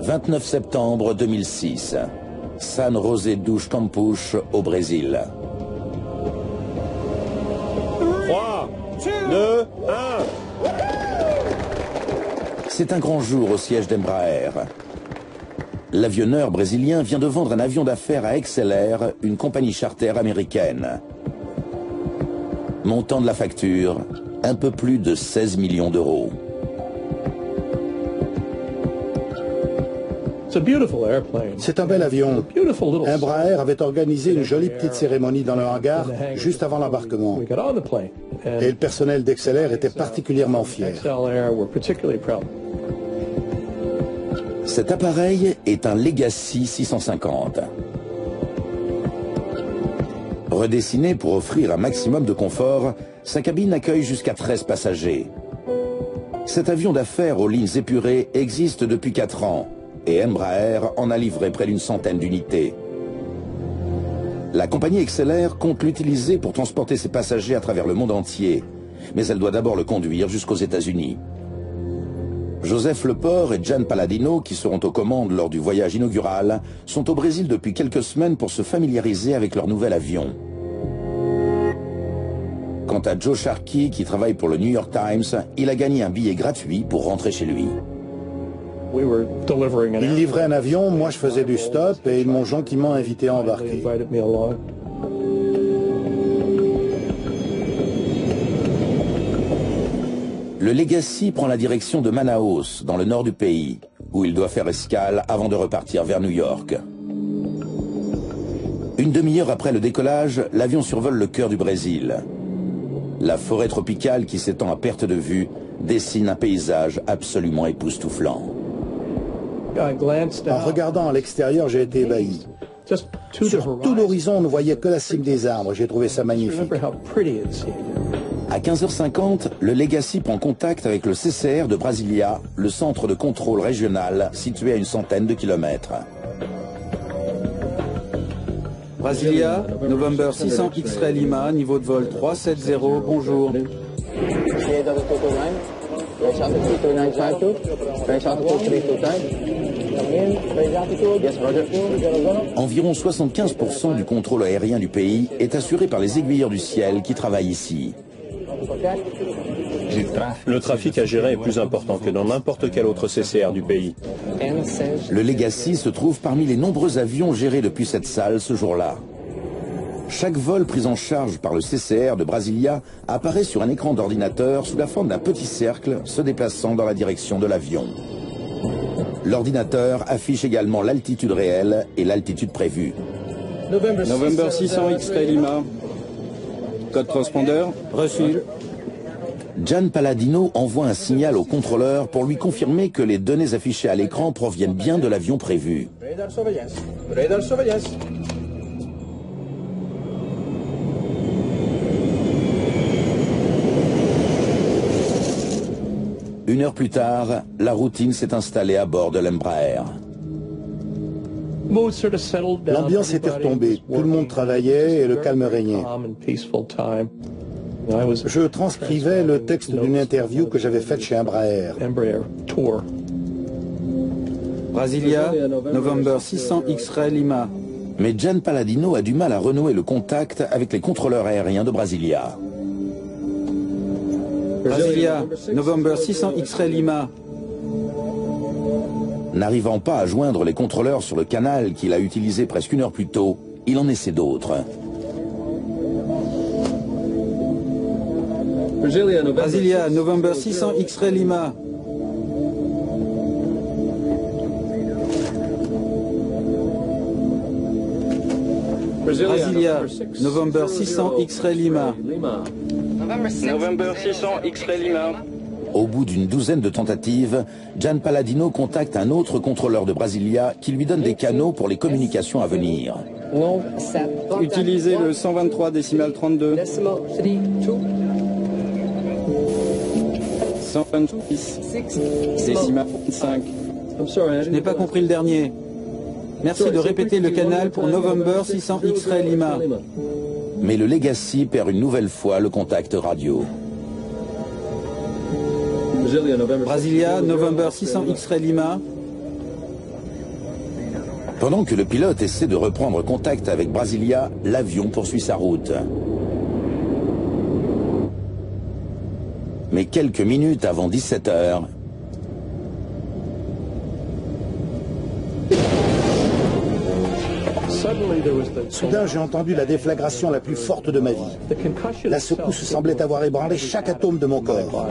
29 septembre 2006. San José dos Campos au Brésil. 3, 2, 1. C'est un grand jour au siège d'Embraer. L'avionneur brésilien vient de vendre un avion d'affaires à XLR, une compagnie charter américaine. Montant de la facture, un peu plus de 16 millions d'euros. C'est un bel avion. Embraer avait organisé une jolie petite cérémonie dans le hangar juste avant l'embarquement. Et le personnel d'XLR était particulièrement fier. Cet appareil est un Legacy 650. Redessiné pour offrir un maximum de confort, sa cabine accueille jusqu'à 13 passagers. Cet avion d'affaires aux lignes épurées existe depuis 4 ans et Embraer en a livré près d'une centaine d'unités. La compagnie XLR compte l'utiliser pour transporter ses passagers à travers le monde entier, mais elle doit d'abord le conduire jusqu'aux États-Unis. Joseph Leport et Gian Palladino, qui seront aux commandes lors du voyage inaugural, sont au Brésil depuis quelques semaines pour se familiariser avec leur nouvel avion. Quant à Joe Sharkey, qui travaille pour le New York Times, il a gagné un billet gratuit pour rentrer chez lui. Ils livraient un avion, moi je faisais du stop et ils m'ont gentiment invité à embarquer. Le Legacy prend la direction de Manaus, dans le nord du pays, où il doit faire escale avant de repartir vers New York. Une demi-heure après le décollage, l'avion survole le cœur du Brésil. La forêt tropicale qui s'étend à perte de vue dessine un paysage absolument époustouflant. En regardant à l'extérieur, j'ai été ébahi. Sur tout l'horizon, on ne voyait que la cime des arbres. J'ai trouvé ça magnifique. À 15h50, le Legacy prend contact avec le CCR de Brasilia, le centre de contrôle régional situé à une centaine de kilomètres. Brasilia, November 600 X-Ray Lima, niveau de vol 370, bonjour. Environ 75% du contrôle aérien du pays est assuré par les aiguilleurs du ciel qui travaillent ici. Le trafic à gérer est plus important que dans n'importe quel autre CCR du pays. Le Legacy se trouve parmi les nombreux avions gérés depuis cette salle ce jour-là. Chaque vol pris en charge par le CCR de Brasilia apparaît sur un écran d'ordinateur sous la forme d'un petit cercle se déplaçant dans la direction de l'avion. L'ordinateur affiche également l'altitude réelle et l'altitude prévue. November 600 X-Ray Lima. Code transpondeur, reçu. Gian Palladino envoie un signal au contrôleur pour lui confirmer que les données affichées à l'écran proviennent bien de l'avion prévu. Une heure plus tard, la routine s'est installée à bord de l'Embraer. L'ambiance était retombée, tout le monde travaillait et le calme régnait. Je transcrivais le texte d'une interview que j'avais faite chez Embraer. Brasilia, November 600 X-Ray Lima. Mais Gian Palladino a du mal à renouer le contact avec les contrôleurs aériens de Brasilia. Brasilia, November 600 X-Ray Lima. N'arrivant pas à joindre les contrôleurs sur le canal qu'il a utilisé presque une heure plus tôt, il en essaie d'autres. Brasilia, November 600 X-Ray Lima. Brasilia, November 600 X-Ray Lima. November 600 X-Ray Lima. Au bout d'une douzaine de tentatives, Gian Palladino contacte un autre contrôleur de Brasilia qui lui donne des canaux pour les communications à venir. Utilisez le 123 décimal 32. 126 décimal 5. Je n'ai pas compris le dernier. Merci de répéter le canal pour November 600 X-Ray Lima. Mais le Legacy perd une nouvelle fois le contact radio. Brasilia, November 600 X-Ray Lima. Pendant que le pilote essaie de reprendre contact avec Brasilia, l'avion poursuit sa route. Mais quelques minutes avant 17 h, soudain, j'ai entendu la déflagration la plus forte de ma vie. La secousse semblait avoir ébranlé chaque atome de mon corps.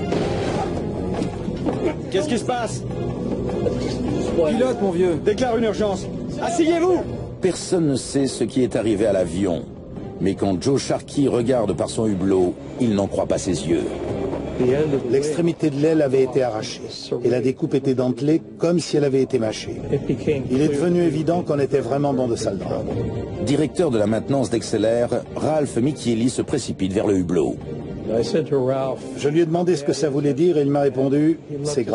Qu'est-ce qui se passe? Pilote, mon vieux. Déclare une urgence. Asseyez-vous! Personne ne sait ce qui est arrivé à l'avion. Mais quand Joe Sharkey regarde par son hublot, il n'en croit pas ses yeux. L'extrémité de l'aile avait été arrachée et la découpe était dentelée comme si elle avait été mâchée. Il est devenu évident qu'on était vraiment dans de sales draps. Directeur de la maintenance d'Exceller, Ralph Michieli se précipite vers le hublot. Je lui ai demandé ce que ça voulait dire et il m'a répondu « c'est grave ».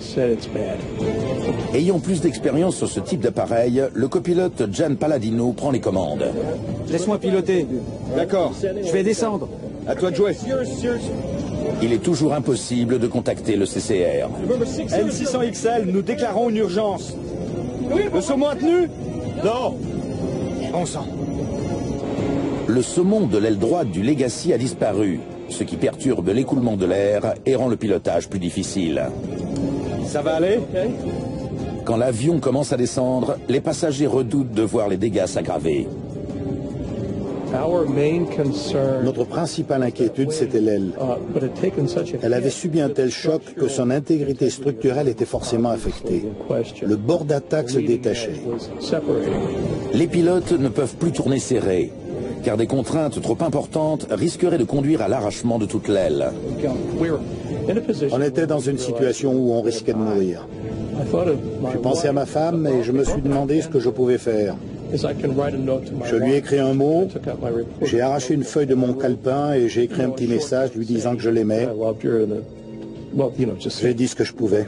Ayant plus d'expérience sur ce type d'appareil, le copilote Jan Palladino prend les commandes. Laisse-moi piloter. D'accord. Je vais descendre. À toi de jouer. Il est toujours impossible de contacter le CCR. N600XL, nous déclarons une urgence. Le saumon a tenu? Non. Bon sang. Le saumon de l'aile droite du Legacy a disparu, ce qui perturbe l'écoulement de l'air et rend le pilotage plus difficile. Ça va aller? Quand l'avion commence à descendre, les passagers redoutent de voir les dégâts s'aggraver. Notre principale inquiétude, c'était l'aile. Elle avait subi un tel choc que son intégrité structurelle était forcément affectée. Le bord d'attaque se détachait. Les pilotes ne peuvent plus tourner serré, car des contraintes trop importantes risqueraient de conduire à l'arrachement de toute l'aile. On était dans une situation où on risquait de mourir. J'ai pensé à ma femme et je me suis demandé ce que je pouvais faire. Je lui ai écrit un mot, j'ai arraché une feuille de mon calepin et j'ai écrit un petit message lui disant que je l'aimais. J'ai dit ce que je pouvais.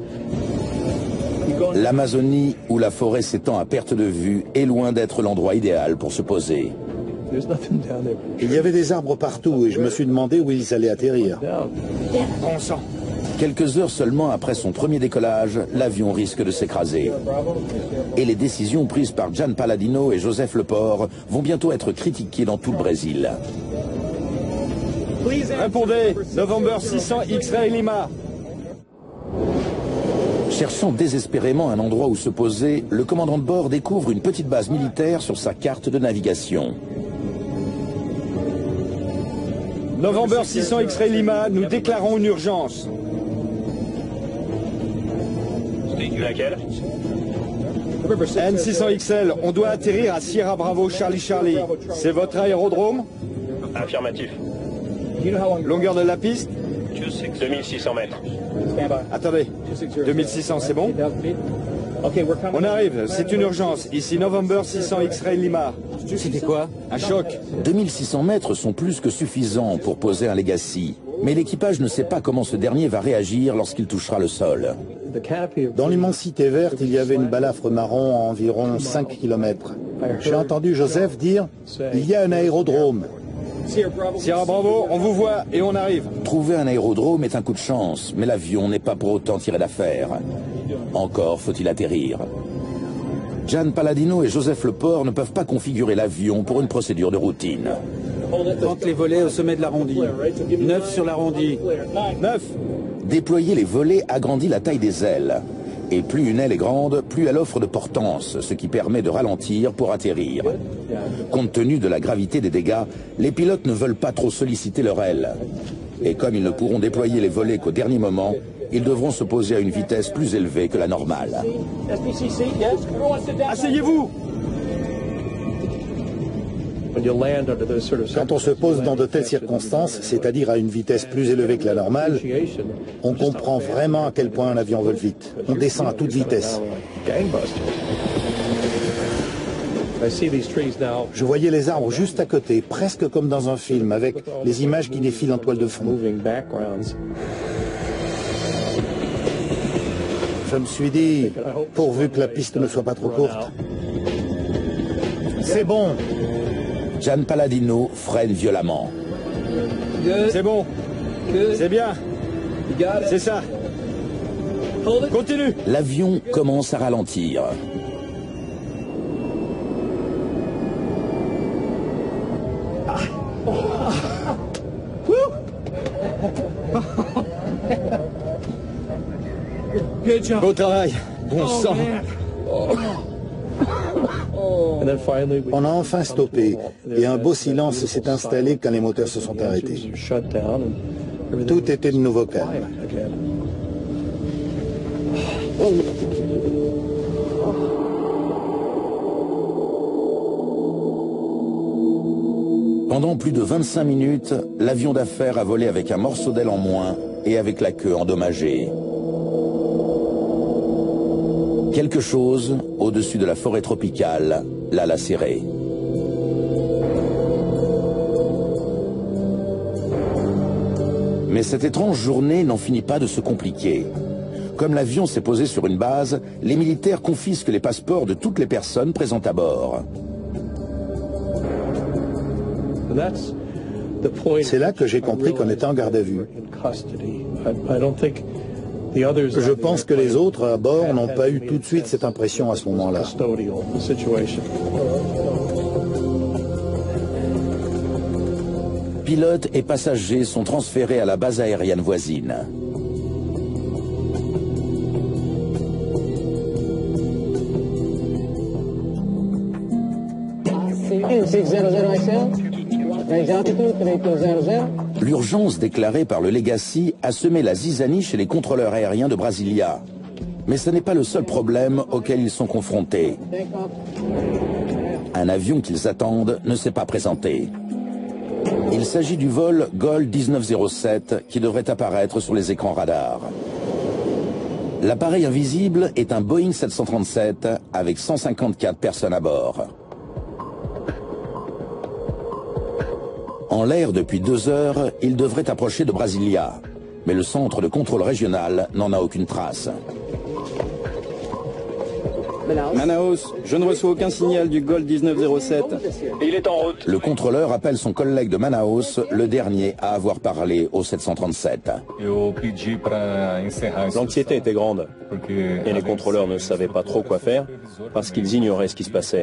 L'Amazonie, où la forêt s'étend à perte de vue, est loin d'être l'endroit idéal pour se poser. Il y avait des arbres partout et je me suis demandé où ils allaient atterrir. Bon sang. Quelques heures seulement après son premier décollage, l'avion risque de s'écraser. Et les décisions prises par Jan Palladino et Joseph Leport vont bientôt être critiquées dans tout le Brésil. Répondez, November 600 X-Ray Lima. Cherchant désespérément un endroit où se poser, le commandant de bord découvre une petite base militaire sur sa carte de navigation. November 600 X-Ray Lima, nous déclarons une urgence. Laquelle? N600XL, on doit atterrir à Sierra Bravo Charlie Charlie. C'est votre aérodrome? Affirmatif. Longueur de la piste? 2600 mètres. Attendez, 2600, c'est bon? On arrive, c'est une urgence. Ici November 600 X-Ray Lima. C'était quoi? Un choc. 2600 mètres sont plus que suffisants pour poser un Legacy. Mais l'équipage ne sait pas comment ce dernier va réagir lorsqu'il touchera le sol. Dans l'immensité verte, il y avait une balafre marron à environ 5 km. J'ai entendu Joseph dire « Il y a un aérodrome ». Sierra Bravo, on vous voit et on arrive. Trouver un aérodrome est un coup de chance, mais l'avion n'est pas pour autant tiré d'affaire. Encore faut-il atterrir. Jan Palladino et Joseph Leport ne peuvent pas configurer l'avion pour une procédure de routine. Rentre les volets au sommet de l'arrondi. 9 sur l'arrondi. 9. Déployer les volets agrandit la taille des ailes. Et plus une aile est grande, plus elle offre de portance, ce qui permet de ralentir pour atterrir. Compte tenu de la gravité des dégâts, les pilotes ne veulent pas trop solliciter leur aile. Et comme ils ne pourront déployer les volets qu'au dernier moment, ils devront se poser à une vitesse plus élevée que la normale. Asseyez-vous. Quand on se pose dans de telles circonstances, c'est-à-dire à une vitesse plus élevée que la normale, on comprend vraiment à quel point un avion vole vite. On descend à toute vitesse. Je voyais les arbres juste à côté, presque comme dans un film, avec les images qui défilent en toile de fond. Je me suis dit, pourvu que la piste ne soit pas trop courte. C'est bon. Jan Palladino freine violemment. C'est bon. C'est bien. C'est ça. Continue. L'avion commence à ralentir. Beau travail. Bon sang. On a enfin stoppé et un beau silence s'est installé quand les moteurs se sont arrêtés. Tout était de nouveau calme. Pendant plus de 25 minutes, l'avion d'affaires a volé avec un morceau d'aile en moins et avec la queue endommagée. Quelque chose, au-dessus de la forêt tropicale, l'a lacéré. Mais cette étrange journée n'en finit pas de se compliquer. Comme l'avion s'est posé sur une base, les militaires confisquent les passeports de toutes les personnes présentes à bord. C'est là que j'ai compris qu'on était en garde à vue. Je pense que les autres à bord n'ont pas eu tout de suite cette impression à ce moment-là. Pilotes et passagers sont transférés à la base aérienne voisine. L'urgence déclarée par le Legacy a semé la zizanie chez les contrôleurs aériens de Brasilia. Mais ce n'est pas le seul problème auquel ils sont confrontés. Un avion qu'ils attendent ne s'est pas présenté. Il s'agit du vol GOL 1907 qui devrait apparaître sur les écrans radars. L'appareil invisible est un Boeing 737 avec 154 personnes à bord. En l'air depuis 2 heures, il devrait approcher de Brasilia. Mais le centre de contrôle régional n'en a aucune trace. Manaus, je ne reçois aucun signal du GOL 1907. Il est en route. Le contrôleur appelle son collègue de Manaus, le dernier à avoir parlé au 737. L'anxiété était grande et les contrôleurs ne savaient pas trop quoi faire parce qu'ils ignoraient ce qui se passait.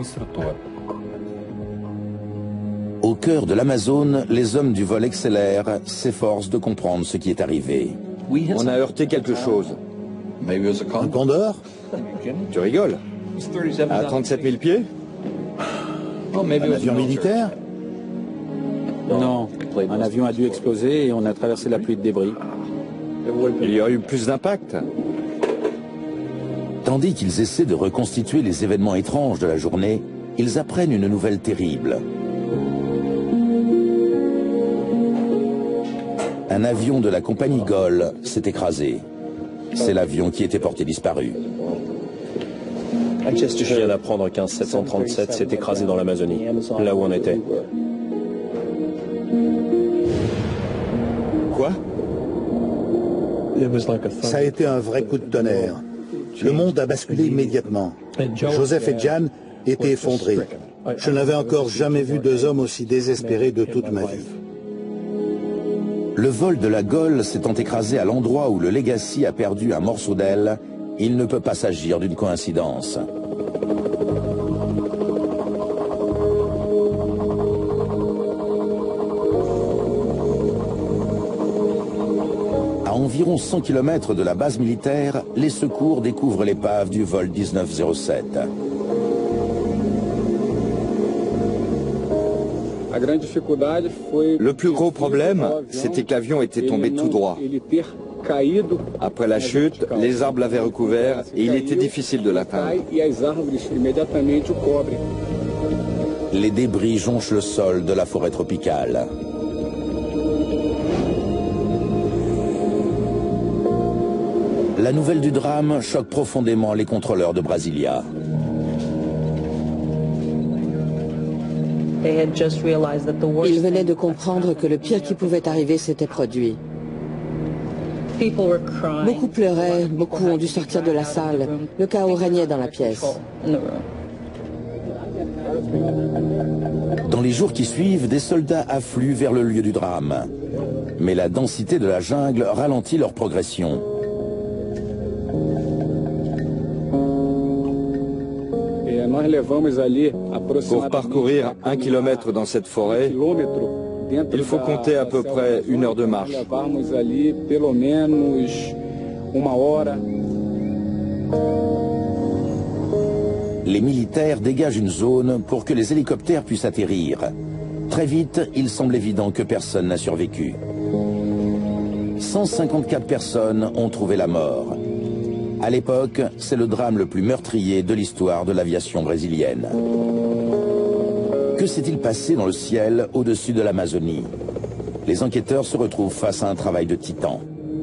Au cœur de l'Amazone, les hommes du vol XLR s'efforcent de comprendre ce qui est arrivé. On a heurté quelque chose. Un Condor? Tu rigoles? À 37 000 pieds? Un avion militaire? Non, un avion a dû exploser et on a traversé la pluie de débris. Il y a eu plus d'impact. Tandis qu'ils essaient de reconstituer les événements étranges de la journée, ils apprennent une nouvelle terrible. Un avion de la compagnie GOL s'est écrasé. C'est l'avion qui était porté disparu. Je viens d'apprendre qu'un 737 s'est écrasé dans l'Amazonie, là où on était. Quoi? Ça a été un vrai coup de tonnerre. Le monde a basculé immédiatement. Joseph et Jan étaient effondrés. Je n'avais encore jamais vu 2 hommes aussi désespérés de toute ma vie. Le vol de la GOL s'étant écrasé à l'endroit où le Legacy a perdu un morceau d'aile, il ne peut pas s'agir d'une coïncidence. À environ 100 km de la base militaire, les secours découvrent l'épave du vol 1907. Le plus gros problème, c'était que l'avion était tombé tout droit. Après la chute, les arbres l'avaient recouvert et il était difficile de l'atteindre. Les débris jonchent le sol de la forêt tropicale. La nouvelle du drame choque profondément les contrôleurs de Brasilia. Ils venaient de comprendre que le pire qui pouvait arriver s'était produit. Beaucoup pleuraient, beaucoup ont dû sortir de la salle. Le chaos régnait dans la pièce. Dans les jours qui suivent, des soldats affluent vers le lieu du drame. Mais la densité de la jungle ralentit leur progression. Pour parcourir 1 kilomètre dans cette forêt, il faut compter à peu près 1 heure de marche. Les militaires dégagent une zone pour que les hélicoptères puissent atterrir. Très vite, il semble évident que personne n'a survécu. 154 personnes ont trouvé la mort. À l'époque, c'est le drame le plus meurtrier de l'histoire de l'aviation brésilienne. Que s'est-il passé dans le ciel au-dessus de l'Amazonie? Les enquêteurs se retrouvent face à un travail de titan.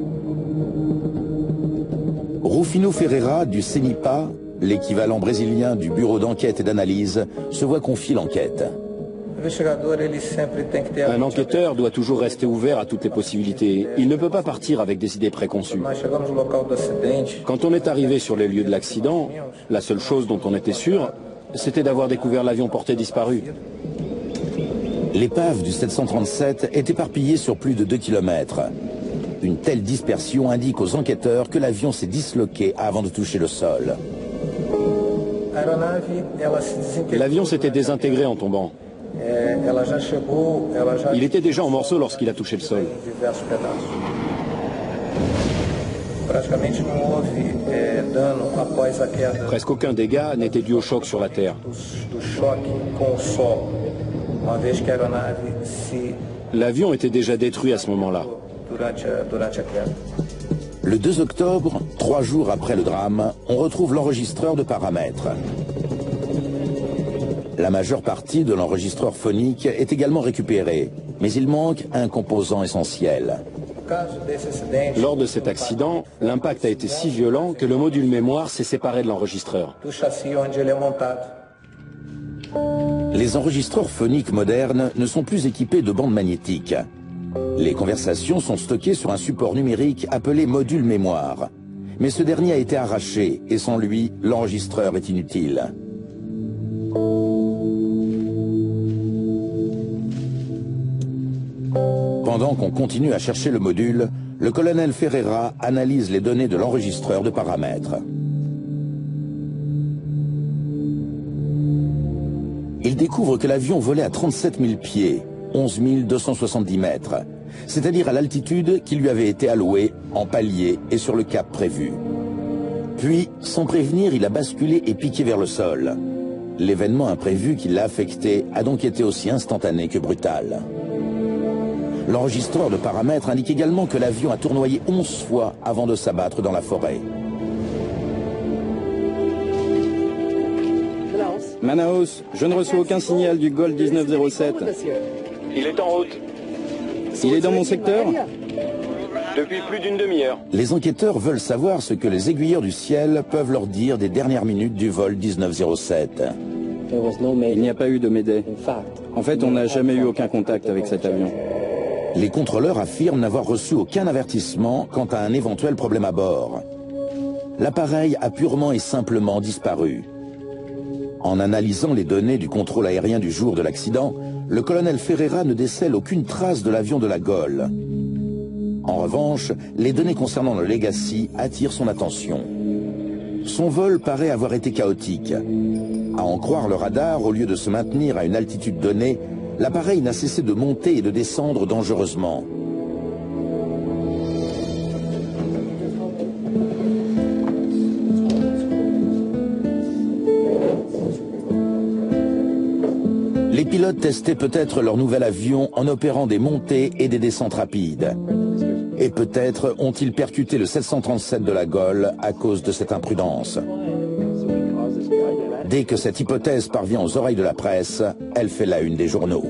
Rufino Ferreira du CENIPA, l'équivalent brésilien du Bureau d'enquête et d'analyse, se voit confier l'enquête. Un enquêteur doit toujours rester ouvert à toutes les possibilités. Il ne peut pas partir avec des idées préconçues. Quand on est arrivé sur les lieux de l'accident, la seule chose dont on était sûr, c'était d'avoir découvert l'avion porté disparu. L'épave du 737 est éparpillée sur plus de 2 km. Une telle dispersion indique aux enquêteurs que l'avion s'est disloqué avant de toucher le sol. L'avion s'était désintégré en tombant. Il était déjà en morceaux lorsqu'il a touché le sol. Presque aucun dégât n'était dû au choc sur la Terre. L'avion était déjà détruit à ce moment-là. Le 2 octobre, 3 jours après le drame, on retrouve l'enregistreur de paramètres. La majeure partie de l'enregistreur phonique est également récupérée, mais il manque un composant essentiel. Lors de cet accident, l'impact a été si violent que le module mémoire s'est séparé de l'enregistreur. Les enregistreurs phoniques modernes ne sont plus équipés de bandes magnétiques. Les conversations sont stockées sur un support numérique appelé module mémoire. Mais ce dernier a été arraché et sans lui, l'enregistreur est inutile. Pendant qu'on continue à chercher le module, le colonel Ferreira analyse les données de l'enregistreur de paramètres. Il découvre que l'avion volait à 37 000 pieds, 11 270 mètres, c'est-à-dire à l'altitude qui lui avait été allouée en palier et sur le cap prévu. Puis, sans prévenir, il a basculé et piqué vers le sol. L'événement imprévu qui l'a affecté a donc été aussi instantané que brutal. L'enregistreur de paramètres indique également que l'avion a tournoyé 11 fois avant de s'abattre dans la forêt. Manaus, je ne reçois aucun signal du Golf 1907. Il est en route. Il est dans mon secteur? Depuis plus d'une demi-heure. Les enquêteurs veulent savoir ce que les aiguilleurs du ciel peuvent leur dire des dernières minutes du vol 1907. Il n'y a pas eu de Mayday. En fait, on n'a jamais eu aucun contact avec cet avion. Les contrôleurs affirment n'avoir reçu aucun avertissement quant à un éventuel problème à bord. L'appareil a purement et simplement disparu. En analysant les données du contrôle aérien du jour de l'accident, le colonel Ferreira ne décèle aucune trace de l'avion de la Gol. En revanche, les données concernant le Legacy attirent son attention. Son vol paraît avoir été chaotique. À en croire le radar, au lieu de se maintenir à une altitude donnée, l'appareil n'a cessé de monter et de descendre dangereusement. Les pilotes testaient peut-être leur nouvel avion en opérant des montées et des descentes rapides. Et peut-être ont-ils percuté le 737 de la Gol à cause de cette imprudence. Dès que cette hypothèse parvient aux oreilles de la presse, elle fait la une des journaux.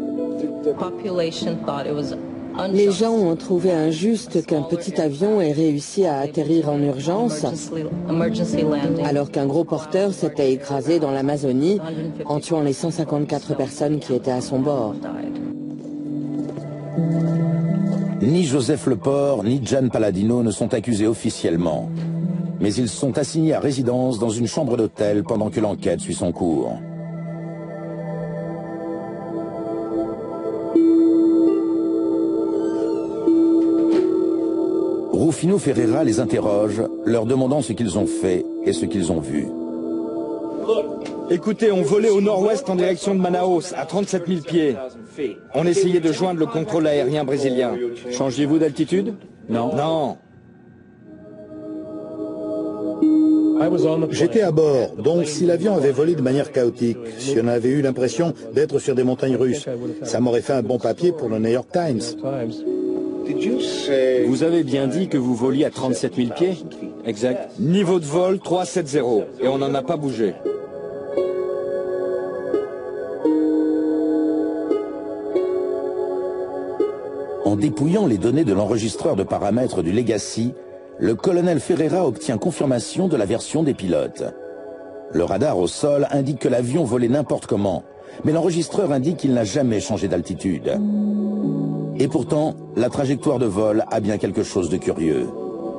Les gens ont trouvé injuste qu'un petit avion ait réussi à atterrir en urgence, alors qu'un gros porteur s'était écrasé dans l'Amazonie en tuant les 154 personnes qui étaient à son bord. Ni Joseph Leport ni Gian Palladino ne sont accusés officiellement. Mais ils sont assignés à résidence dans une chambre d'hôtel pendant que l'enquête suit son cours. Rufino Ferreira les interroge, leur demandant ce qu'ils ont fait et ce qu'ils ont vu. Écoutez, on volait au nord-ouest en direction de Manaus, à 37 000 pieds. On essayait de joindre le contrôle aérien brésilien. Changiez-vous d'altitude? Non. Non. J'étais à bord, donc si l'avion avait volé de manière chaotique, si on avait eu l'impression d'être sur des montagnes russes, ça m'aurait fait un bon papier pour le New York Times. Vous avez bien dit que vous voliez à 37 000 pieds? Exact. Niveau de vol 370, et on n'en a pas bougé. En dépouillant les données de l'enregistreur de paramètres du Legacy, le colonel Ferreira obtient confirmation de la version des pilotes. Le radar au sol indique que l'avion volait n'importe comment, mais l'enregistreur indique qu'il n'a jamais changé d'altitude. Et pourtant, la trajectoire de vol a bien quelque chose de curieux.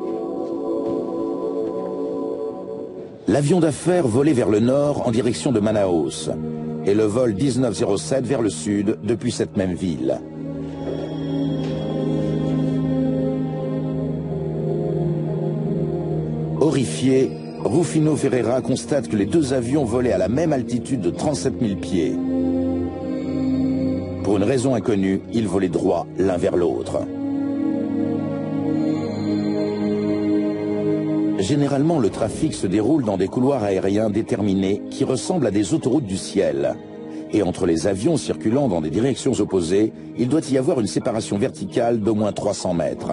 L'avion d'affaires volait vers le nord en direction de Manaus, et le vol 1907 vers le sud depuis cette même ville. Horrifié, Rufino Ferreira constate que les deux avions volaient à la même altitude de 37 000 pieds. Pour une raison inconnue, ils volaient droit l'un vers l'autre. Généralement, le trafic se déroule dans des couloirs aériens déterminés qui ressemblent à des autoroutes du ciel. Et entre les avions circulant dans des directions opposées, il doit y avoir une séparation verticale d'au moins 300 mètres.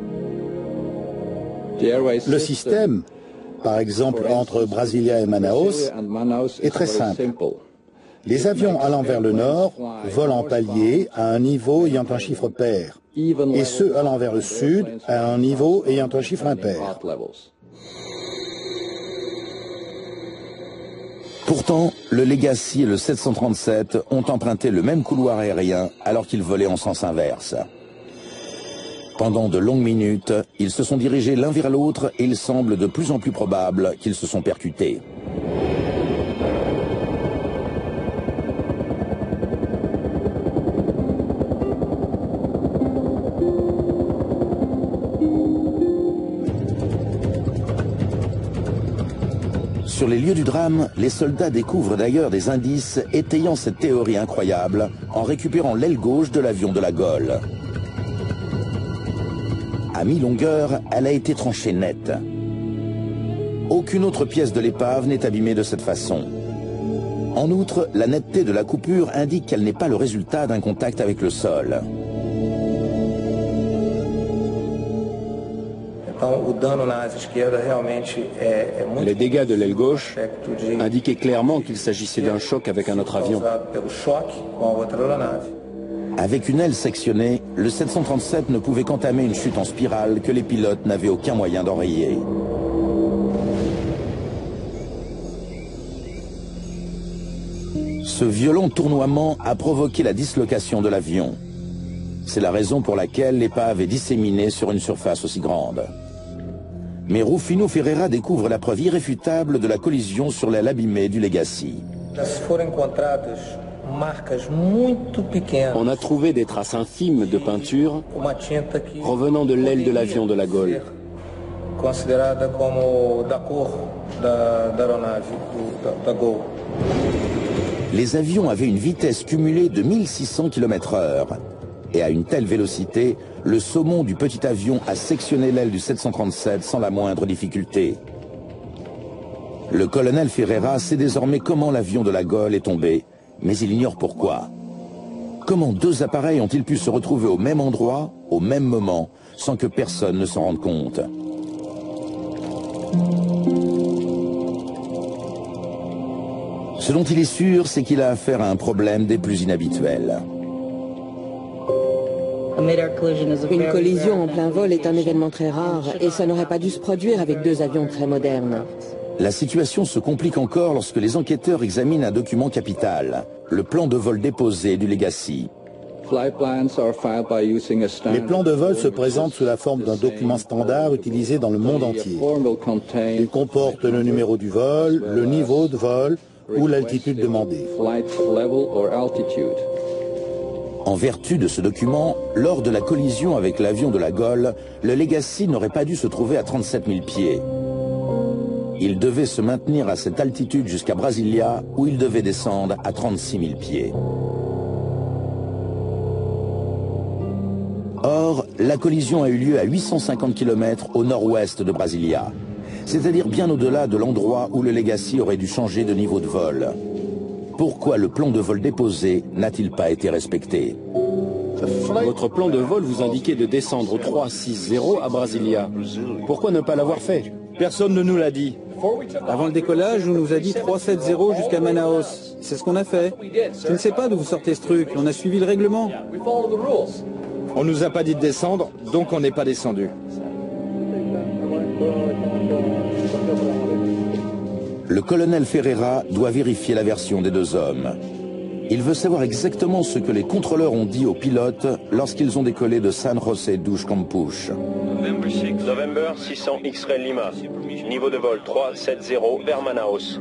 Le système, par exemple entre Brasilia et Manaus, est très simple. Les avions allant vers le nord volent en palier à un niveau ayant un chiffre pair, et ceux allant vers le sud à un niveau ayant un chiffre impair. Pourtant, le Legacy et le 737 ont emprunté le même couloir aérien alors qu'ils volaient en sens inverse. Pendant de longues minutes, ils se sont dirigés l'un vers l'autre et il semble de plus en plus probable qu'ils se sont percutés. Sur les lieux du drame, les soldats découvrent d'ailleurs des indices étayant cette théorie incroyable en récupérant l'aile gauche de l'avion de la Gaulle. À mi-longueur, elle a été tranchée nette. Aucune autre pièce de l'épave n'est abîmée de cette façon. En outre, la netteté de la coupure indique qu'elle n'est pas le résultat d'un contact avec le sol. Les dégâts de l'aile gauche indiquaient clairement qu'il s'agissait d'un choc avec un autre avion. Avec une aile sectionnée, le 737 ne pouvait qu'entamer une chute en spirale que les pilotes n'avaient aucun moyen d'enrayer. Ce violent tournoiement a provoqué la dislocation de l'avion. C'est la raison pour laquelle l'épave est disséminée sur une surface aussi grande. Mais Rufino Ferreira découvre la preuve irréfutable de la collision sur l'aile abîmée du Legacy. On a trouvé des traces infimes de peinture provenant de l'aile de l'avion de la Gaulle. Les avions avaient une vitesse cumulée de 1600 km/h. Et à une telle vélocité, le saumon du petit avion a sectionné l'aile du 737 sans la moindre difficulté. Le colonel Ferreira sait désormais comment l'avion de la Gaulle est tombé, mais il ignore pourquoi. Comment deux appareils ont-ils pu se retrouver au même endroit, au même moment, sans que personne ne s'en rende compte? Ce dont il est sûr, c'est qu'il a affaire à un problème des plus inhabituels. Une collision en plein vol est un événement très rare et ça n'aurait pas dû se produire avec deux avions très modernes. La situation se complique encore lorsque les enquêteurs examinent un document capital, le plan de vol déposé du Legacy. Les plans de vol se présentent sous la forme d'un document standard utilisé dans le monde entier. Il comporte le numéro du vol, le niveau de vol ou l'altitude demandée. En vertu de ce document, lors de la collision avec l'avion de la Gaulle, le Legacy n'aurait pas dû se trouver à 37 000 pieds. Il devait se maintenir à cette altitude jusqu'à Brasilia, où il devait descendre à 36 000 pieds. Or, la collision a eu lieu à 850 km au nord-ouest de Brasilia. c'est-à-dire bien au-delà de l'endroit où le Legacy aurait dû changer de niveau de vol. Pourquoi le plan de vol déposé n'a-t-il pas été respecté? Votre plan de vol vous indiquait de descendre au 360 à Brasilia. Pourquoi ne pas l'avoir fait? Personne ne nous l'a dit. Avant le décollage, on nous a dit 370 jusqu'à Manaus. C'est ce qu'on a fait. Je ne sais pas d'où vous sortez ce truc. On a suivi le règlement. On nous a pas dit de descendre, donc on n'est pas descendu. Le colonel Ferreira doit vérifier la version des deux hommes. Il veut savoir exactement ce que les contrôleurs ont dit aux pilotes lorsqu'ils ont décollé de San José dos Campos. November 600 X-Ray Lima. Niveau de vol 370 vers Manaus.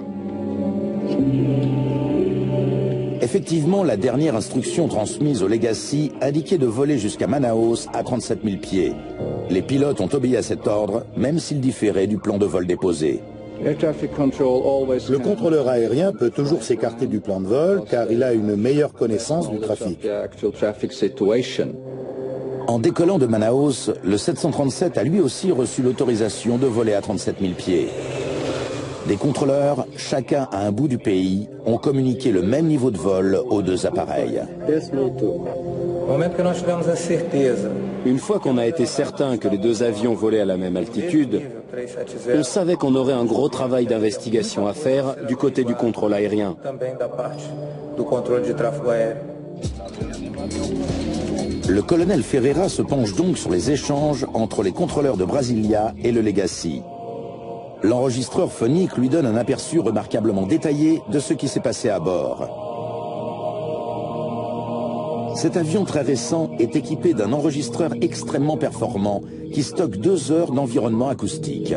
Effectivement, la dernière instruction transmise au Legacy indiquait de voler jusqu'à Manaus à 37 000 pieds. Les pilotes ont obéi à cet ordre, même s'il différait du plan de vol déposé. Le contrôleur aérien peut toujours s'écarter du plan de vol car il a une meilleure connaissance du trafic. En décollant de Manaus, le 737 a lui aussi reçu l'autorisation de voler à 37 000 pieds. Des contrôleurs, chacun à un bout du pays, ont communiqué le même niveau de vol aux deux appareils. Une fois qu'on a été certain que les deux avions volaient à la même altitude, on savait qu'on aurait un gros travail d'investigation à faire du côté du contrôle aérien. Le colonel Ferreira se penche donc sur les échanges entre les contrôleurs de Brasilia et le Legacy. L'enregistreur phonique lui donne un aperçu remarquablement détaillé de ce qui s'est passé à bord. Cet avion très récent est équipé d'un enregistreur extrêmement performant qui stocke 2 heures d'environnement acoustique.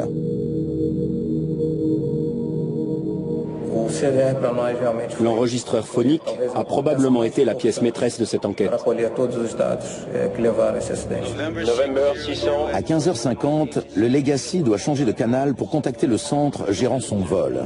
L'enregistreur phonique a probablement été la pièce maîtresse de cette enquête. November 600. À 15h50, le Legacy doit changer de canal pour contacter le centre gérant son vol.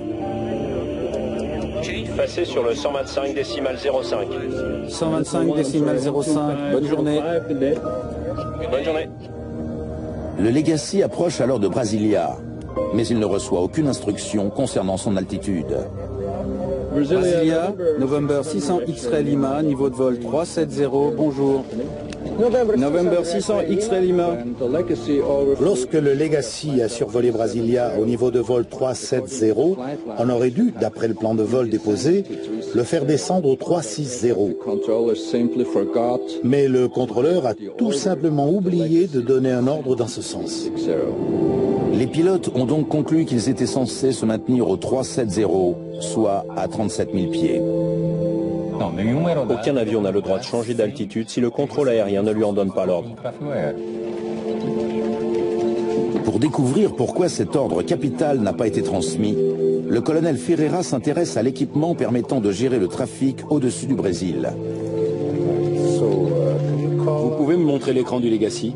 Passez sur le 125 décimal 05. 125 décimal 05. Bonne journée. Bonne journée. Le Legacy approche alors de Brasilia, mais il ne reçoit aucune instruction concernant son altitude. Brasilia, November 600 X-Ray Lima, niveau de vol 370, bonjour. November 600 X-Ray Lima. Lorsque le Legacy a survolé Brasilia au niveau de vol 370, on aurait dû, d'après le plan de vol déposé, le faire descendre au 360. Mais le contrôleur a tout simplement oublié de donner un ordre dans ce sens. Les pilotes ont donc conclu qu'ils étaient censés se maintenir au 370, soit à 37 000 pieds. Aucun avion n'a le droit de changer d'altitude si le contrôle aérien ne lui en donne pas l'ordre. Pour découvrir pourquoi cet ordre capital n'a pas été transmis, le colonel Ferreira s'intéresse à l'équipement permettant de gérer le trafic au-dessus du Brésil. Vous pouvez me montrer l'écran du Legacy?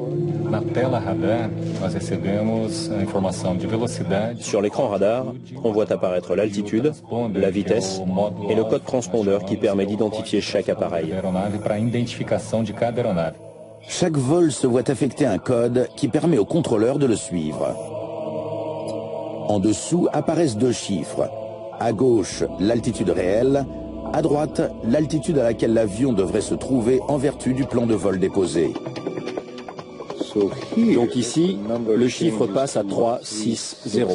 Sur l'écran radar, on voit apparaître l'altitude, la vitesse et le code transpondeur qui permet d'identifier chaque appareil. Chaque vol se voit affecter un code qui permet au contrôleur de le suivre. En dessous apparaissent 2 chiffres. À gauche, l'altitude réelle. À droite, l'altitude à laquelle l'avion devrait se trouver en vertu du plan de vol déposé. Donc ici, le chiffre passe à 360.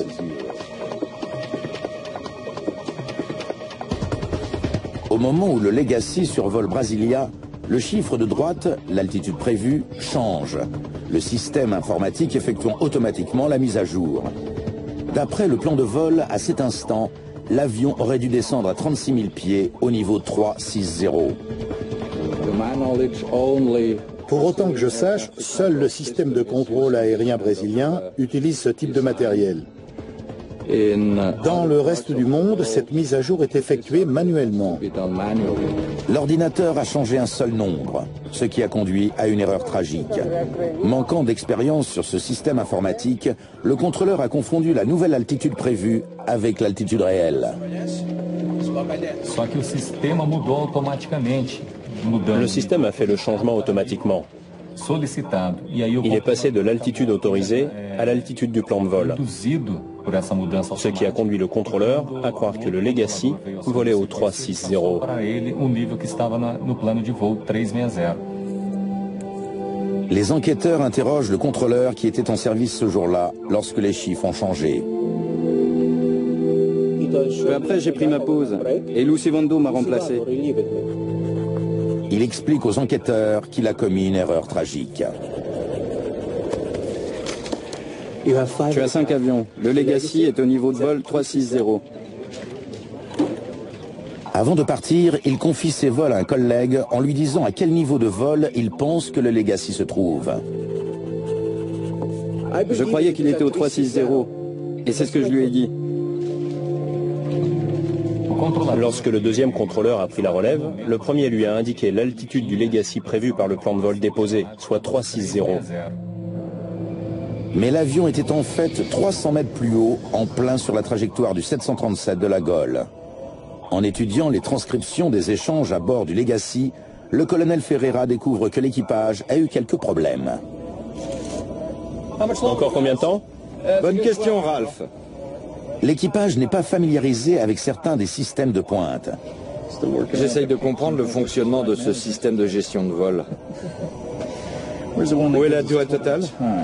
Au moment où le Legacy survole Brasilia, le chiffre de droite, l'altitude prévue, change. Le système informatique effectuant automatiquement la mise à jour. D'après le plan de vol, à cet instant, l'avion aurait dû descendre à 36 000 pieds au niveau 360. Pour autant que je sache, seul le système de contrôle aérien brésilien utilise ce type de matériel. Dans le reste du monde, cette mise à jour est effectuée manuellement. L'ordinateur a changé un seul nombre, ce qui a conduit à une erreur tragique. Manquant d'expérience sur ce système informatique, le contrôleur a confondu la nouvelle altitude prévue avec l'altitude réelle. Le système a fait le changement automatiquement. Il est passé de l'altitude autorisée à l'altitude du plan de vol. Ce qui a conduit le contrôleur à croire que le Legacy volait au 360. Les enquêteurs interrogent le contrôleur qui était en service ce jour-là lorsque les chiffres ont changé. Peu après, j'ai pris ma pause et Lucivando m'a remplacé. Il explique aux enquêteurs qu'il a commis une erreur tragique. Tu as 5 avions. Le Legacy est au niveau de vol 360. Avant de partir, il confie ses vols à un collègue en lui disant à quel niveau de vol il pense que le Legacy se trouve. Je croyais qu'il était au 360 et c'est ce que je lui ai dit. Lorsque le deuxième contrôleur a pris la relève, le premier lui a indiqué l'altitude du Legacy prévu par le plan de vol déposé, soit 360. Mais l'avion était en fait 300 mètres plus haut, en plein sur la trajectoire du 737 de la Gaulle. En étudiant les transcriptions des échanges à bord du Legacy, le colonel Ferreira découvre que l'équipage a eu quelques problèmes. Encore combien de temps? Bonne question, Ralph. L'équipage n'est pas familiarisé avec certains des systèmes de pointe. J'essaye de comprendre le fonctionnement de ce système de gestion de vol. Où est la durée totale?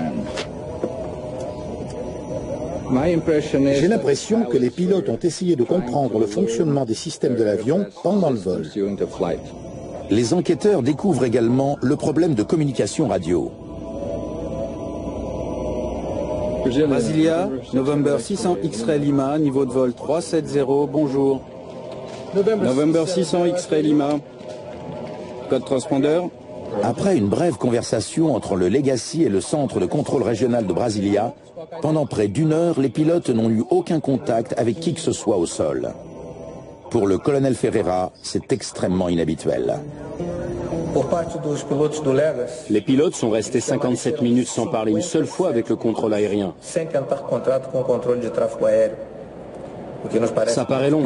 J'ai l'impression que les pilotes ont essayé de comprendre le fonctionnement des systèmes de l'avion pendant le vol. Les enquêteurs découvrent également le problème de communication radio. Brasilia, November 600 X-Ray Lima, niveau de vol 370, bonjour. November 600 X-Ray Lima. Code transpondeur. Après une brève conversation entre le Legacy et le centre de contrôle régional de Brasilia, pendant près d'une heure, les pilotes n'ont eu aucun contact avec qui que ce soit au sol. Pour le colonel Ferreira, c'est extrêmement inhabituel. Les pilotes sont restés 57 minutes sans parler une seule fois avec le contrôle aérien. Ça paraît long.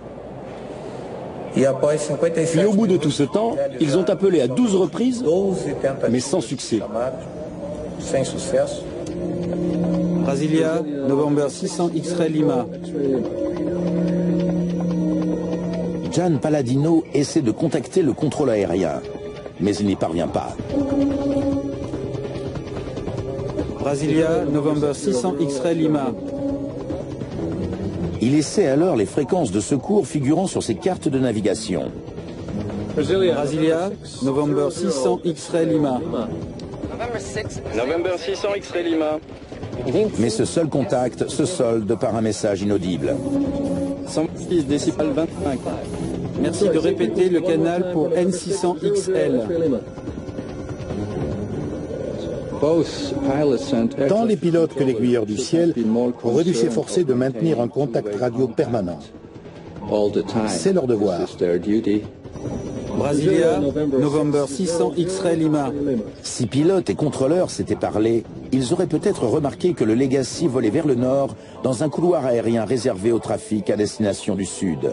Puis au bout de tout ce temps, ils ont appelé à 12 reprises, mais sans succès. Brasilia, November 600 X-Ray Lima. Gian Palladino essaie de contacter le contrôle aérien, mais il n'y parvient pas. Brasilia, November 600 X-Ray Lima. Il essaie alors les fréquences de secours figurant sur ses cartes de navigation. Brasilia, November 600 X-Ray Lima. November 600 X-Ray Lima. Mais ce seul contact se solde par un message inaudible. 106 décibels 25. Merci de répéter le canal pour N600XL. Tant les pilotes que l'aiguilleur du ciel auraient dû s'efforcer de maintenir un contact radio permanent. C'est leur devoir. Brasilia, November 600 X-Ray Lima. Si pilotes et contrôleurs s'étaient parlé, ils auraient peut-être remarqué que le Legacy volait vers le nord dans un couloir aérien réservé au trafic à destination du sud.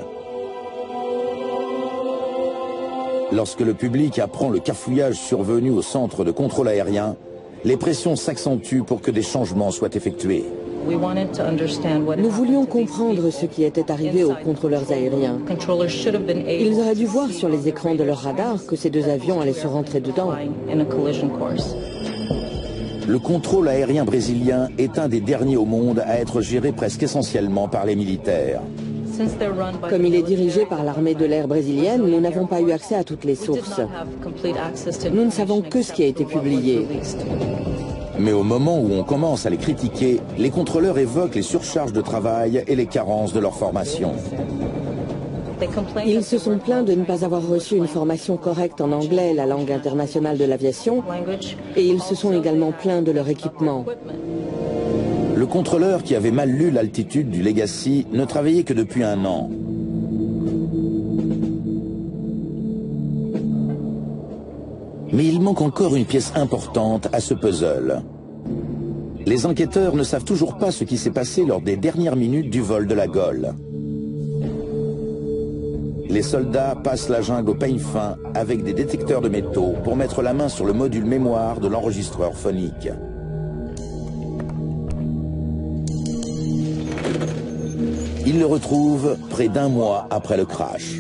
Lorsque le public apprend le cafouillage survenu au centre de contrôle aérien, les pressions s'accentuent pour que des changements soient effectués. Nous voulions comprendre ce qui était arrivé aux contrôleurs aériens. Ils auraient dû voir sur les écrans de leur radar que ces deux avions allaient se rentrer dedans. Le contrôle aérien brésilien est un des derniers au monde à être géré presque essentiellement par les militaires. Comme il est dirigé par l'armée de l'air brésilienne, nous n'avons pas eu accès à toutes les sources. Nous ne savons que ce qui a été publié. Mais au moment où on commence à les critiquer, les contrôleurs évoquent les surcharges de travail et les carences de leur formation. Ils se sont plaints de ne pas avoir reçu une formation correcte en anglais, la langue internationale de l'aviation, et ils se sont également plaints de leur équipement. Le contrôleur qui avait mal lu l'altitude du Legacy ne travaillait que depuis un an. Mais il manque encore une pièce importante à ce puzzle. Les enquêteurs ne savent toujours pas ce qui s'est passé lors des dernières minutes du vol de la Gaulle. Les soldats passent la jungle au peigne fin avec des détecteurs de métaux pour mettre la main sur le module mémoire de l'enregistreur phonique. Il le retrouve près d'un mois après le crash.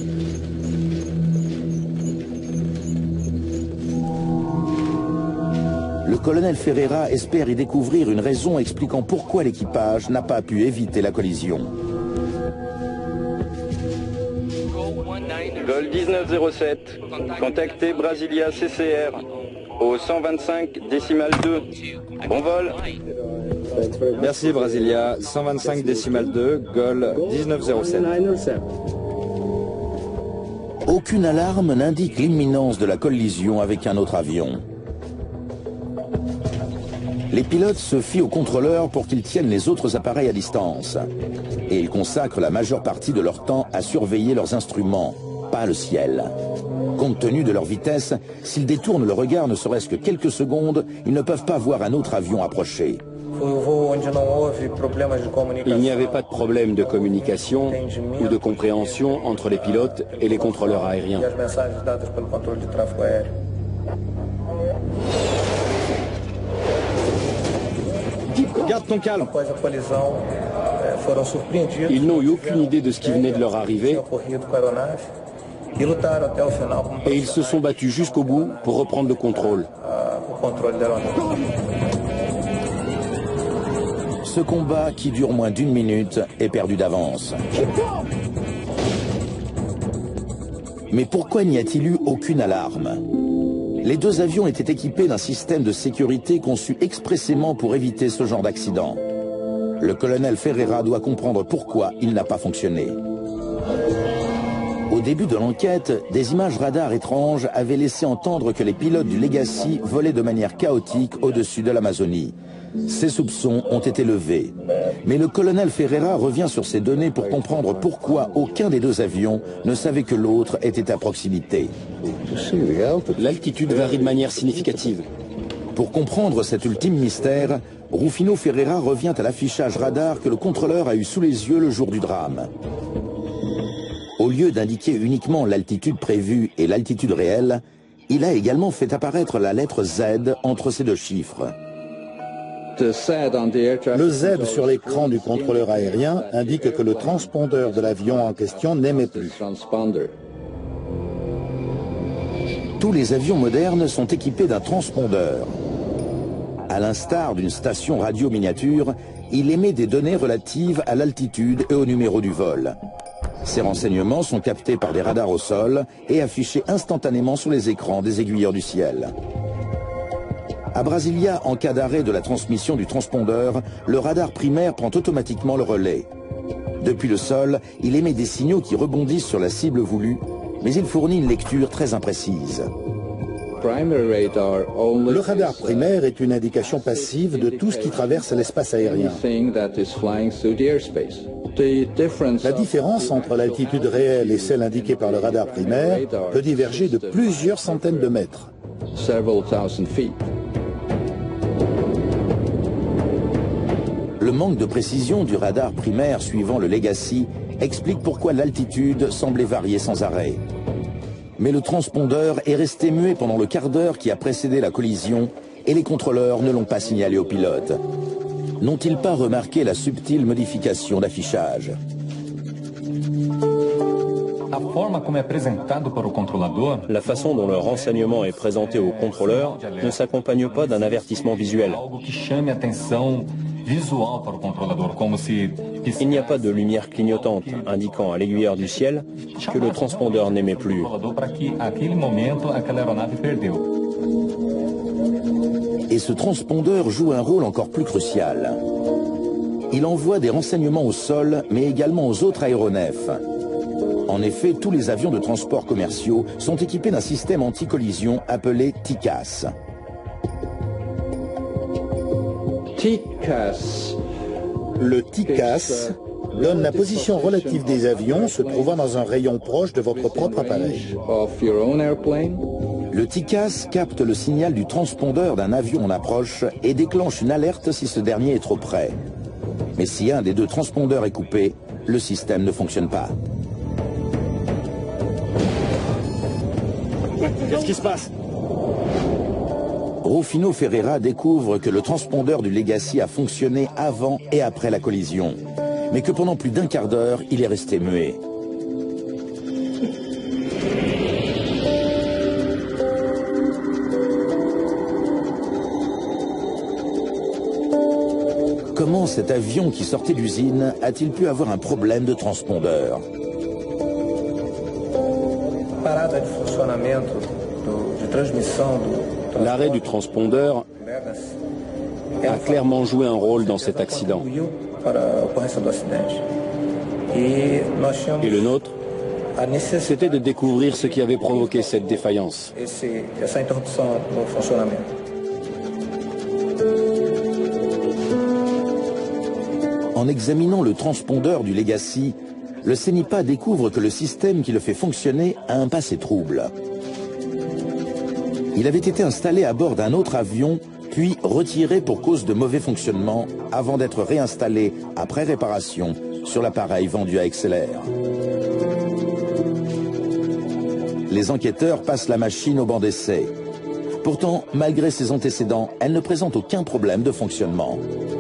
Le colonel Ferreira espère y découvrir une raison expliquant pourquoi l'équipage n'a pas pu éviter la collision. Gol 1907, contactez Brasilia CCR au 125,2. Bon vol. Merci Brasilia, 125,2, Gol 1907. Aucune alarme n'indique l'imminence de la collision avec un autre avion. Les pilotes se fient aux contrôleurs pour qu'ils tiennent les autres appareils à distance. Et ils consacrent la majeure partie de leur temps à surveiller leurs instruments, pas le ciel. Compte tenu de leur vitesse, s'ils détournent le regard ne serait-ce que quelques secondes, ils ne peuvent pas voir un autre avion approcher. Il n'y avait pas de problème de communication ou de compréhension entre les pilotes et les contrôleurs aériens. Garde ton calme. Ils n'ont eu aucune idée de ce qui venait de leur arriver et ils se sont battus jusqu'au bout pour reprendre le contrôle. Ce combat, qui dure moins d'1 minute, est perdu d'avance. Mais pourquoi n'y a-t-il eu aucune alarme? Les deux avions étaient équipés d'un système de sécurité conçu expressément pour éviter ce genre d'accident. Le colonel Ferreira doit comprendre pourquoi il n'a pas fonctionné. Au début de l'enquête, des images radars étranges avaient laissé entendre que les pilotes du Legacy volaient de manière chaotique au-dessus de l'Amazonie. Ces soupçons ont été levés. Mais le colonel Ferreira revient sur ces données pour comprendre pourquoi aucun des deux avions ne savait que l'autre était à proximité. L'altitude varie de manière significative. Pour comprendre cet ultime mystère, Rufino Ferreira revient à l'affichage radar que le contrôleur a eu sous les yeux le jour du drame. Au lieu d'indiquer uniquement l'altitude prévue et l'altitude réelle, il a également fait apparaître la lettre Z entre ces deux chiffres. Le Z sur l'écran du contrôleur aérien indique que le transpondeur de l'avion en question n'émet plus. Tous les avions modernes sont équipés d'un transpondeur. À l'instar d'une station radio miniature, il émet des données relatives à l'altitude et au numéro du vol. Ces renseignements sont captés par des radars au sol et affichés instantanément sur les écrans des aiguilleurs du ciel. À Brasilia, en cas d'arrêt de la transmission du transpondeur, le radar primaire prend automatiquement le relais. Depuis le sol, il émet des signaux qui rebondissent sur la cible voulue, mais il fournit une lecture très imprécise. Le radar primaire est une indication passive de tout ce qui traverse l'espace aérien. La différence entre l'altitude réelle et celle indiquée par le radar primaire peut diverger de plusieurs centaines de mètres. Le manque de précision du radar primaire suivant le Legacy explique pourquoi l'altitude semblait varier sans arrêt. Mais le transpondeur est resté muet pendant le quart d'heure qui a précédé la collision et les contrôleurs ne l'ont pas signalé aux pilotes. N'ont-ils pas remarqué la subtile modification d'affichage? La façon dont le renseignement est présenté au contrôleur ne s'accompagne pas d'un avertissement visuel. Il n'y a pas de lumière clignotante indiquant à l'aiguilleur du ciel que le transpondeur n'émet plus. Et ce transpondeur joue un rôle encore plus crucial. Il envoie des renseignements au sol, mais également aux autres aéronefs. En effet, tous les avions de transport commerciaux sont équipés d'un système anti-collision appelé TICAS. Le TICAS donne la position relative des avions se trouvant dans un rayon proche de votre propre appareil. Le TICAS capte le signal du transpondeur d'un avion en approche et déclenche une alerte si ce dernier est trop près. Mais si un des deux transpondeurs est coupé, le système ne fonctionne pas. Qu'est-ce qui se passe? Rufino Ferreira découvre que le transpondeur du Legacy a fonctionné avant et après la collision. mais que pendant plus d'un quart d'heure, il est resté muet. Comment cet avion qui sortait d'usine a-t-il pu avoir un problème de transpondeur? L'arrêt du transpondeur a clairement joué un rôle dans cet accident. Et le nôtre, c'était de découvrir ce qui avait provoqué cette défaillance. En examinant le transpondeur du Legacy, le CENIPA découvre que le système qui le fait fonctionner a un passé trouble. Il avait été installé à bord d'un autre avion, puis retiré pour cause de mauvais fonctionnement, avant d'être réinstallé après réparation sur l'appareil vendu à XLR. Les enquêteurs passent la machine au banc d'essai. Pourtant, malgré ses antécédents, elle ne présente aucun problème de fonctionnement.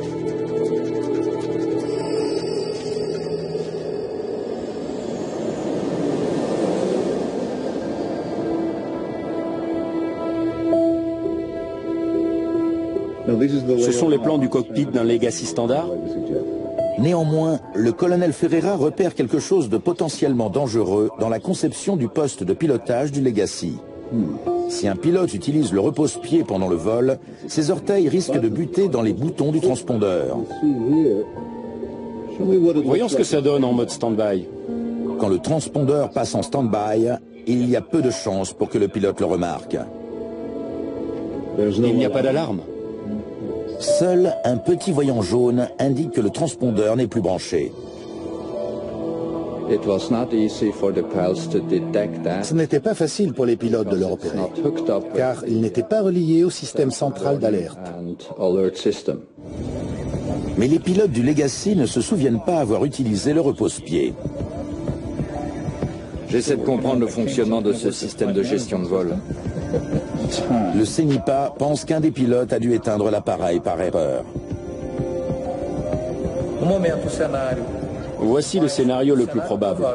Ce sont les plans du cockpit d'un Legacy standard? Néanmoins, le colonel Ferreira repère quelque chose de potentiellement dangereux dans la conception du poste de pilotage du Legacy. Si un pilote utilise le repose-pied pendant le vol, ses orteils risquent de buter dans les boutons du transpondeur. Voyons ce que ça donne en mode stand-by. Quand le transpondeur passe en stand-by, il y a peu de chances pour que le pilote le remarque. Il n'y a pas d'alarme. Seul un petit voyant jaune indique que le transpondeur n'est plus branché. Ce n'était pas facile pour les pilotes de le repérer, car ils n'étaient pas reliés au système central d'alerte. Mais les pilotes du Legacy ne se souviennent pas avoir utilisé le repose-pied. J'essaie de comprendre le fonctionnement de ce système de gestion de vol. Le CENIPA pense qu'un des pilotes a dû éteindre l'appareil par erreur. Voici le scénario le plus probable.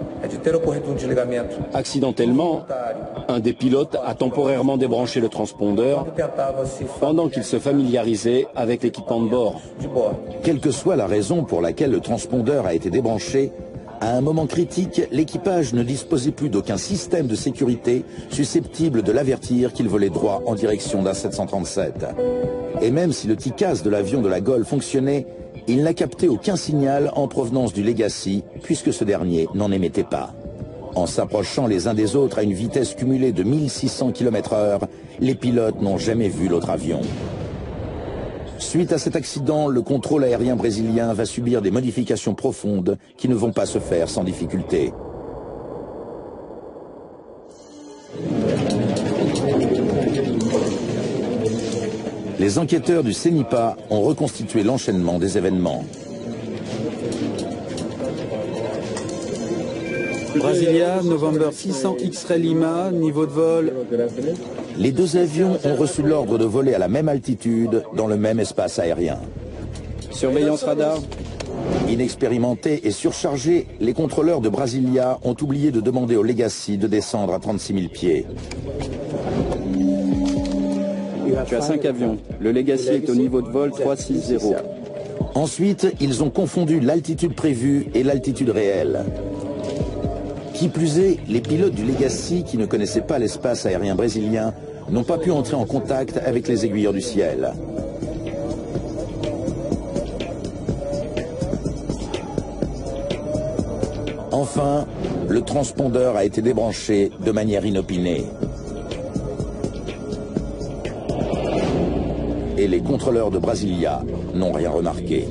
Accidentellement, un des pilotes a temporairement débranché le transpondeur pendant qu'il se familiarisait avec l'équipement de bord. Quelle que soit la raison pour laquelle le transpondeur a été débranché, à un moment critique, l'équipage ne disposait plus d'aucun système de sécurité susceptible de l'avertir qu'il volait droit en direction d'un 737. Et même si le TICAS de l'avion de la Gol fonctionnait, il n'a capté aucun signal en provenance du Legacy, puisque ce dernier n'en émettait pas. En s'approchant les uns des autres à une vitesse cumulée de 1600 km/h, les pilotes n'ont jamais vu l'autre avion. Suite à cet accident, le contrôle aérien brésilien va subir des modifications profondes qui ne vont pas se faire sans difficulté. Les enquêteurs du CENIPA ont reconstitué l'enchaînement des événements. Brasilia, November 600 X-Ray Lima, niveau de vol. Les deux avions ont reçu l'ordre de voler à la même altitude, dans le même espace aérien. Surveillance radar. Inexpérimentés et surchargés, les contrôleurs de Brasilia ont oublié de demander au Legacy de descendre à 36 000 pieds. Tu as 5 avions. Le Legacy est au niveau de vol 360. Ensuite, ils ont confondu l'altitude prévue et l'altitude réelle. Qui plus est, les pilotes du Legacy, qui ne connaissaient pas l'espace aérien brésilien, n'ont pas pu entrer en contact avec les aiguilleurs du ciel. Enfin, le transpondeur a été débranché de manière inopinée. Et les contrôleurs de Brasilia n'ont rien remarqué.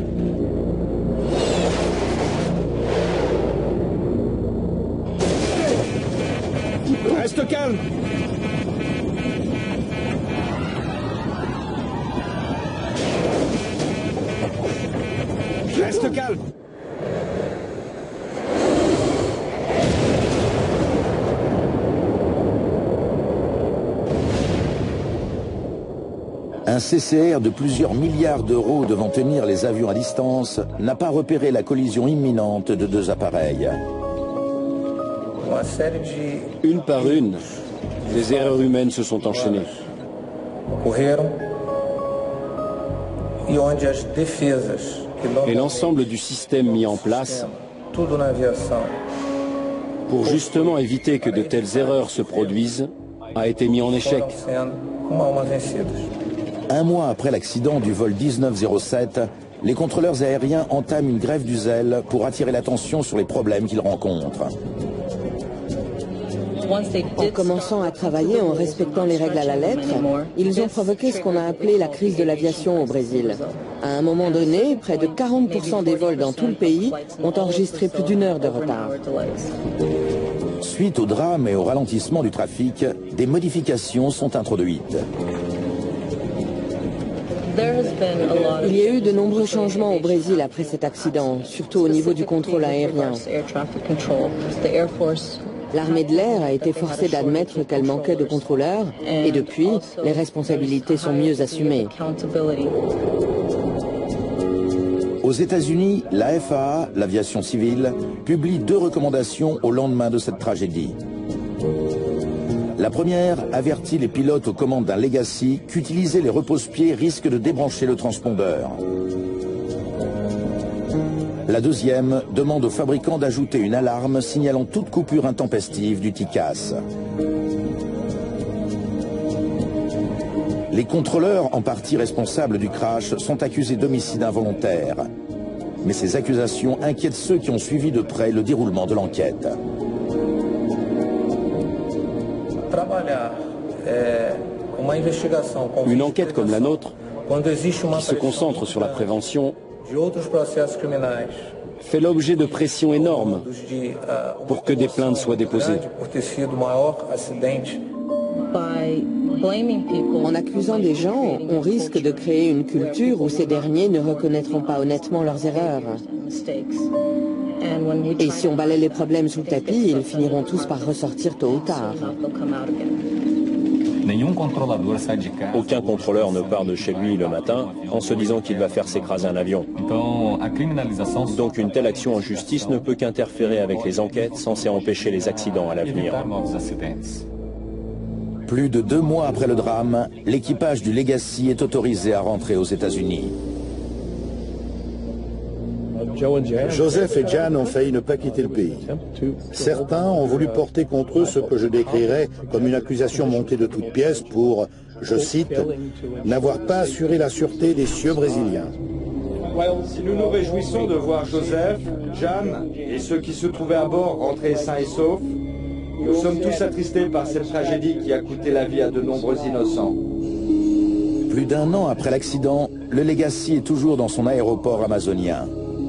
Reste calme! Reste calme! Un CCR de plusieurs milliards d'euros devant tenir les avions à distance n'a pas repéré la collision imminente de deux appareils. Une par une, les erreurs humaines se sont enchaînées. Et l'ensemble du système mis en place pour justement éviter que de telles erreurs se produisent a été mis en échec. Un mois après l'accident du vol 1907, les contrôleurs aériens entament une grève du zèle pour attirer l'attention sur les problèmes qu'ils rencontrent. En commençant à travailler en respectant les règles à la lettre, ils ont provoqué ce qu'on a appelé la crise de l'aviation au Brésil. À un moment donné, près de 40% des vols dans tout le pays ont enregistré plus d'une heure de retard. Suite au drame et au ralentissement du trafic, des modifications sont introduites. Il y a eu de nombreux changements au Brésil après cet accident, surtout au niveau du contrôle aérien. L'armée de l'air a été forcée d'admettre qu'elle manquait de contrôleurs et depuis, les responsabilités sont mieux assumées. Aux États-Unis, la FAA, l'aviation civile, publie 2 recommandations au lendemain de cette tragédie. La première avertit les pilotes aux commandes d'un Legacy qu'utiliser les repose-pieds risque de débrancher le transpondeur. La deuxième demande aux fabricants d'ajouter une alarme signalant toute coupure intempestive du TICAS. Les contrôleurs, en partie responsables du crash, sont accusés d'homicide involontaire. Mais ces accusations inquiètent ceux qui ont suivi de près le déroulement de l'enquête. Une enquête comme la nôtre, qui se concentre sur la prévention, fait l'objet de pressions énormes pour que des plaintes soient déposées. En accusant des gens, on risque de créer une culture où ces derniers ne reconnaîtront pas honnêtement leurs erreurs. Et si on balaie les problèmes sous le tapis, ils finiront tous par ressortir tôt ou tard. Aucun contrôleur ne part de chez lui le matin en se disant qu'il va faire s'écraser un avion. Donc une telle action en justice ne peut qu'interférer avec les enquêtes censées empêcher les accidents à l'avenir. Plus de 2 mois après le drame, l'équipage du Legacy est autorisé à rentrer aux États-Unis. Joseph et Jan ont failli ne pas quitter le pays. Certains ont voulu porter contre eux ce que je décrirais comme une accusation montée de toutes pièces pour, je cite, « n'avoir pas assuré la sûreté des cieux brésiliens ». Si nous nous réjouissons de voir Joseph, Jan et ceux qui se trouvaient à bord rentrer sains et saufs, nous sommes tous attristés par cette tragédie qui a coûté la vie à de nombreux innocents. Plus d'1 an après l'accident, le Legacy est toujours dans son aéroport amazonien.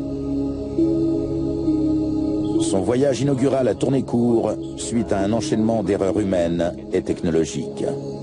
Son voyage inaugural a tourné court suite à un enchaînement d'erreurs humaines et technologiques.